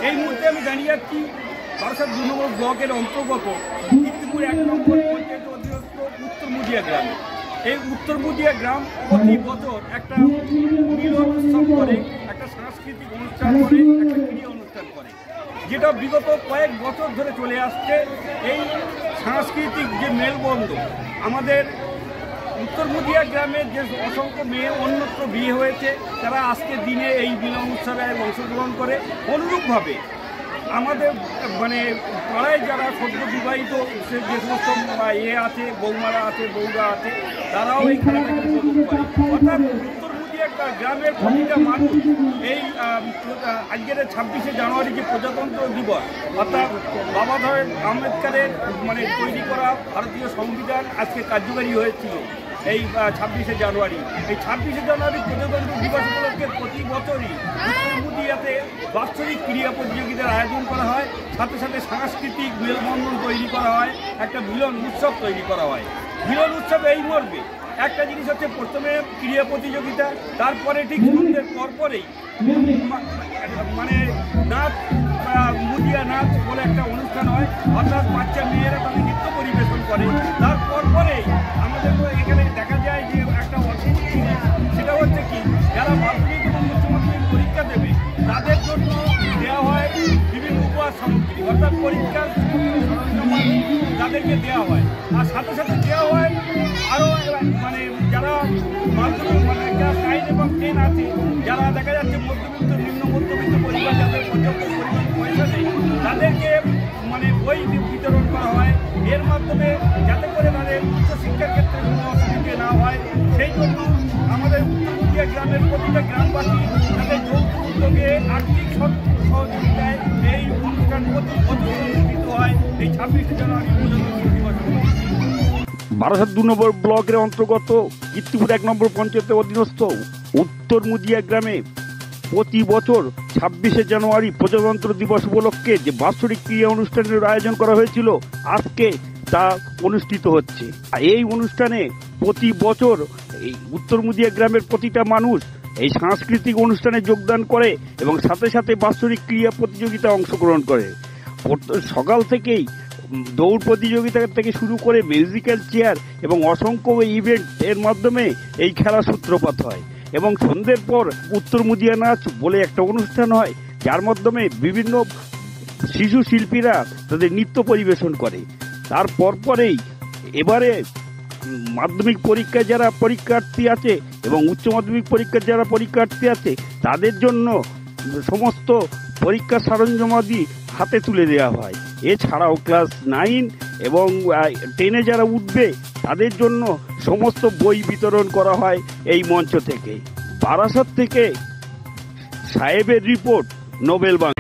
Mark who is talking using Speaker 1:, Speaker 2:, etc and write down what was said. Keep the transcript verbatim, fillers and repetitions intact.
Speaker 1: এই মুহূর্তে আমি দাঁড়িয়ে যাচ্ছি বারাসাত দু নম্বর ব্লকের অন্তর্গত কীর্তিপুর এক নম্বর পঞ্চায়েতের অধীনস্থ উত্তর মুদিয়া গ্রামে। এই উত্তর মুদিয়া গ্রাম প্রতি বছর একটা মিলন উৎসব করে, একটা সাংস্কৃতিক অনুষ্ঠান করে, একটা ক্রীড়া অনুষ্ঠান করে, যেটা বিগত কয়েক বছর ধরে চলে আসছে। এই সাংস্কৃতিক যে মেলবন্ধন, আমাদের উত্তর মুদিয়া গ্রামের যে অসংখ্য মেয়ে অন্যত্র বিয়ে হয়েছে, তারা আজকের দিনে এই মিলন উৎসবে অংশগ্রহণ করে। অনুরূপভাবে আমাদের মানে পাড়ায় যারা সদ্য বিবাহিত সে যে সমস্ত ইয়ে আছে, বৌমারা আছে, বৌরা আছে, তারাও এই খেলাটাকে উপভোগ করে। অর্থাৎ উত্তর মুদিয়া গ্রামের প্রতিটা মানুষ এই আজকের ছাব্বিশে জানুয়ারি যে প্রজাতন্ত্র দিবস, অর্থাৎ বাবা সাহেব আম্বেদকরের মানে তৈরি করা ভারতীয় সংবিধান আজকে কার্যকারী হয়েছিল এই ছাব্বিশে জানুয়ারি। এই ছাব্বিশে জানুয়ারি প্রজাতন্ত্র দিবস উপলক্ষে প্রতি বছরই উত্তর মুদিয়াতে বাৎসরিক ক্রীড়া প্রতিযোগিতার আয়োজন করা হয়, সাথে সাথে সাংস্কৃতিক মেলবন্ধন তৈরি করা হয়, একটা মিলন উৎসব তৈরি করা হয়। মিলন উৎসব এই মর্মে, একটা জিনিস হচ্ছে প্রথমে ক্রীড়া প্রতিযোগিতা, তারপরে ঠিক সন্ধ্যের পরপরেই মানে নাচ, মুদিয়া নাচ বলে একটা অনুষ্ঠান হয়, অর্থাৎ বাচ্চা মেয়েরা তাদের নৃত্য পরিবেশন করে। তারপর পরেই আমাদের এখানে দেখা যায় যে একটা অদ্ভুত জিনিস, সেটা হচ্ছে কি, যারা মাধ্যমিক এবং উচ্চ মাধ্যমিক পরীক্ষা দেবে তাদের জন্য দেওয়া হয় বিভিন্ন উপহার সামগ্রী, অর্থাৎ পরীক্ষার সরঞ্জামাদি তাদেরকে দেওয়া হয়। আর সাথে সাথে দেওয়া হয় আরও মানে যারা মাধ্যমিক মানে ক্লাস নাইন এবং টেন আছে, যারা দেখা যাচ্ছে মধ্যবিত্ত নিম্ন মধ্যবিত্ত পরিবার, যাদের পর্যাপ্ত পরিমাণ পয়সা নেই, তাদেরকে মানে বই বিতরণ করা হয়। এর মাধ্যমে যাতে করে তাদের উচ্চশিক্ষার ক্ষেত্রে কোনো অসুবিধে না হয়, সেই জন্য আমাদের উত্তর মুদিয়া গ্রামের প্রতিটা গ্রামবাসী তাদের যৌথ উদ্যোগে আর্থিক সহযোগিতায় এই অনুষ্ঠান প্রতি বছর অনুষ্ঠিত হয় এই ছাব্বিশে জানুয়ারি প্রজাতন্ত্র দিবস।
Speaker 2: বারাসাত দু নম্বর ব্লকের অন্তর্গত কীর্তিপুর এক নম্বর পঞ্চায়েতের অধীনস্থ উত্তর মুদিয়া গ্রামে প্রতি বছর ছাব্বিশে জানুয়ারি প্রজাতন্ত্র দিবস উপলক্ষে যে বাৎসরিক ক্রীড়া অনুষ্ঠানের আয়োজন করা হয়েছিল, আজকে তা অনুষ্ঠিত হচ্ছে। এই অনুষ্ঠানে প্রতি বছর এই উত্তর মুদিয়া গ্রামের প্রতিটা মানুষ এই সাংস্কৃতিক অনুষ্ঠানে যোগদান করে এবং সাথে সাথে বাৎসরিক ক্রীড়া প্রতিযোগিতায় অংশগ্রহণ করে। সকাল থেকেই দৌড় প্রতিযোগিতা থেকে শুরু করে মিউজিক্যাল চেয়ার এবং অসংখ্য ইভেন্ট এর মাধ্যমে এই খেলা সূত্রপাত হয় এবং সন্ধ্যের পর উত্তর মুদিয়া নাচ বলে একটা অনুষ্ঠান হয়, যার মাধ্যমে বিভিন্ন শিশু শিল্পীরা তাদের নৃত্য পরিবেশন করে। তারপর পরেই এবারে মাধ্যমিক পরীক্ষায় যারা পরীক্ষার্থী আছে এবং উচ্চ মাধ্যমিক পরীক্ষার যারা পরীক্ষার্থী আছে, তাদের জন্য সমস্ত পরীক্ষা সরঞ্জামাদি হাতে তুলে দেওয়া হয়। এছাড়াও ক্লাস নাইন এবং টেনে যারা উঠবে তাদের জন্য সমস্ত বই বিতরণ করা হয় এই মঞ্চ থেকে। বারাসাত থেকে সাহেবের রিপোর্ট, নোবেল বাংলা।